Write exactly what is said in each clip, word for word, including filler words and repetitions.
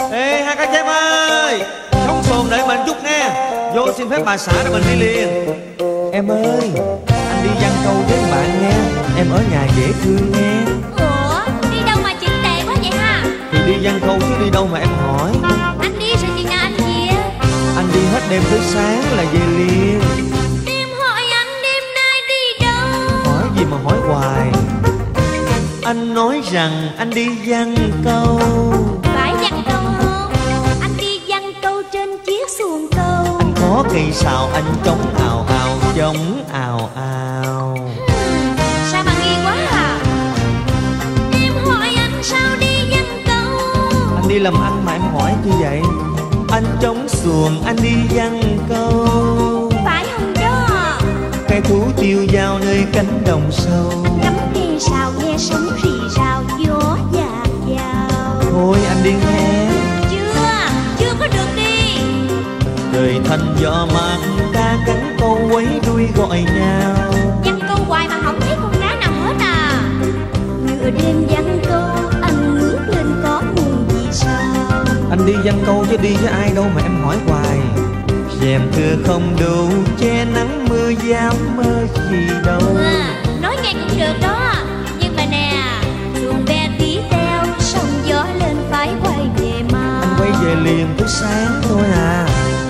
Ê hai cá chép ơi, không sồn đợi mình chút nghe. Vô xin phép bà xã rồi mình đi liền. Em ơi, anh đi giăng câu với bạn nghe. Em ở nhà dễ thương nghe. Ủa, đi đâu mà chuyện tệ quá vậy ha? Thì đi giăng câu chứ đi đâu mà em hỏi. Anh đi rồi chừng nào anh về? Anh đi hết đêm tới sáng là về liền. Em hỏi anh đêm nay đi đâu? Hỏi gì mà hỏi hoài. Anh nói rằng anh đi giăng câu. Phải giăng câu không? Anh đi giăng câu trên chiếc xuồng câu. Anh có cây sào anh chống ào ào, chống ào ào. Hmm, sao mà nghi quá à? Em hỏi anh sao đi giăng câu? Anh đi làm ăn mà em hỏi như vậy. Anh chống xuồng anh đi giăng câu. Phải không đó? Cây thú tiêu dao nơi cánh đồng sâu. Cắm cây sào nghe sóng rì rào gió dạt vào. Thôi anh đi nghe. Chưa, chưa có được đi. Đời thanh gió mát cá cắn câu quấy đuôi gọi nhau. Giăng câu hoài mà không thấy con cá nào hết à. Nửa đêm giăng câu anh ngước lên có nguồn gì sao? Anh đi giăng câu chứ đi với ai đâu mà em hỏi hoài. Rèm thưa không đủ che nắng mưa dám mơ gì đâu. À, nói nghe cũng được đó. Nhưng mà nè, xuồng ve tí teo, sóng gió lên phải quay về mà. Anh quay về liền tới sáng thôi à.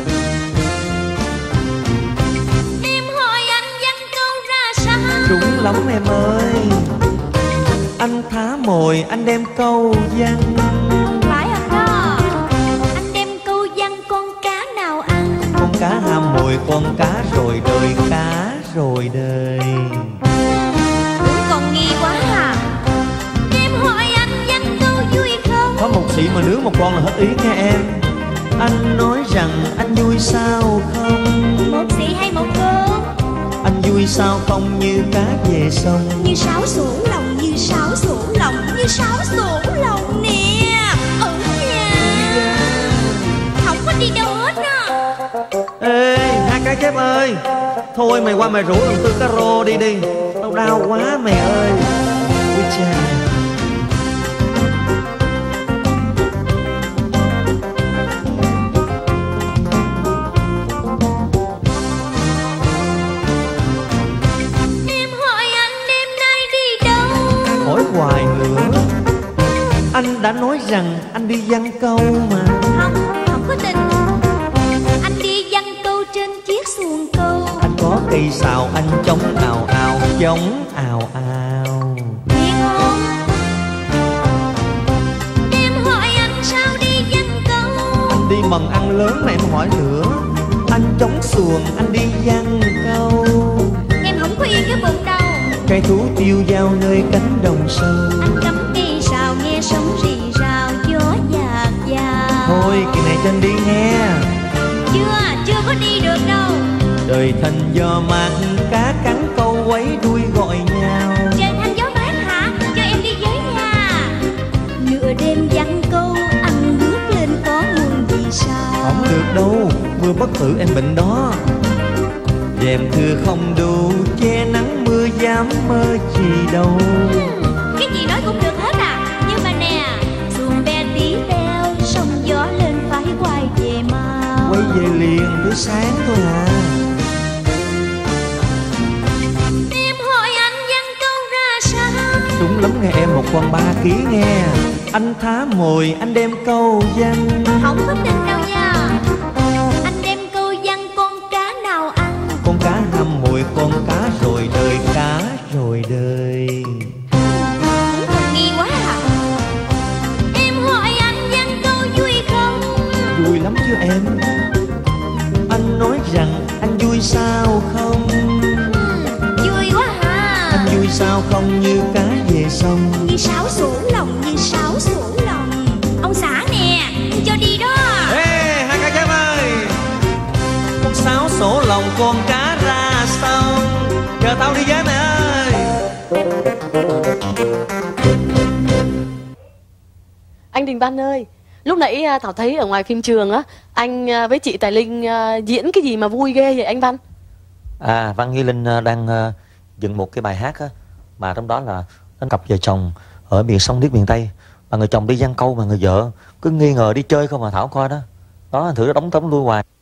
Em hỏi anh giăng câu ra sao? Đúng lắm em ơi. Anh thả mồi anh đem câu giăng. Phải không đó? Anh đem câu giăng con cá nào ăn? Con cá ham mồi con cá rồi đời, cá rồi đời. Cũng còn nghi quá à. Em hỏi anh giăng câu vui không? Có một sĩ mà nướng một con là hết ý nghe em. Anh nói rằng anh vui sao không? Một sĩ hay một cô? Anh vui sao không như cá về sông. Như sáo sổ lòng, như sáo sổ lòng, như sáo sổ lòng nè. Ở nhà không có đi đâu hết á. Ê hai cá chép ơi, thôi mày qua mày rủ thằng Tư cá rô đi đi. Tao đau quá mày ơi. Ôi chà. Em hỏi anh đêm nay đi đâu? Hỏi hoài nữa. Anh đã nói rằng anh đi giăng câu mà. Không, không có tin. Anh đi giăng câu trên chiếc xuồng câu. Anh có cây sào anh chống ào ào, chống ào ào. Biết không? Em hỏi anh sao đi giăng câu? Anh đi mần ăn lớn mà em hỏi nữa. Anh chống xuồng anh đi giăng câu. Em không có yên cái bụng đâu. Cây thú tiêu dao nơi cánh đồng sâu. Anh cắm cây sào nghe sóng rì rào gió dạt vào. Thôi kỳ này cho anh đi nghe. Chưa, chưa có đi được đâu. Đời thanh gió mát cá cắn câu quấy đuôi gọi nhau. Trời thanh gió mát hả? Cho em đi với nha. Nửa đêm giăng câu anh bước lên có nguồn gì sao? Không được đâu, mưa bất tử em bệnh đó. Rèm thưa không đủ che nắng mưa dám mơ gì đâu. Cái gì nói cũng được hết à. Nhưng mà nè, xuồng ve tí teo, sóng gió lên phải quay về mau. Quay về liền tới sáng thôi à. Em hỏi anh giăng câu ra sao? Đúng lắm nghe em, một con ba ký nghe. Anh thả mồi anh đem câu giăng. Không có tin đâu nha. Anh đem câu giăng con cá nào ăn? Con cá ham mồi con cá rồi đời, cá rồi đời. Cũng còn nghi quá à. Em hỏi anh giăng câu vui không? Vui lắm chứ em. Anh nói rằng anh vui sao không? Hmm, vui quá ha. Anh vui sao không như cá về sông. Như sáo sổ lòng, như sáo sổ lòng. Ông xã nè, cho đi đó. Ê hai cá chép ơi, con sáo sổ lòng con cá ra sông. Chờ tao đi với mày ơi. Anh Đình Văn ơi, lúc nãy Thảo thấy ở ngoài phim trường á, anh với chị Tài Linh diễn cái gì mà vui ghê vậy anh Văn? À, Văn với Linh đang dựng một cái bài hát á, mà trong đó là cặp vợ chồng ở miền sông nước miền Tây. Mà người chồng đi giăng câu mà người vợ cứ nghi ngờ đi chơi không mà Thảo coi đó. Đó, anh thử đóng tấm lui hoài.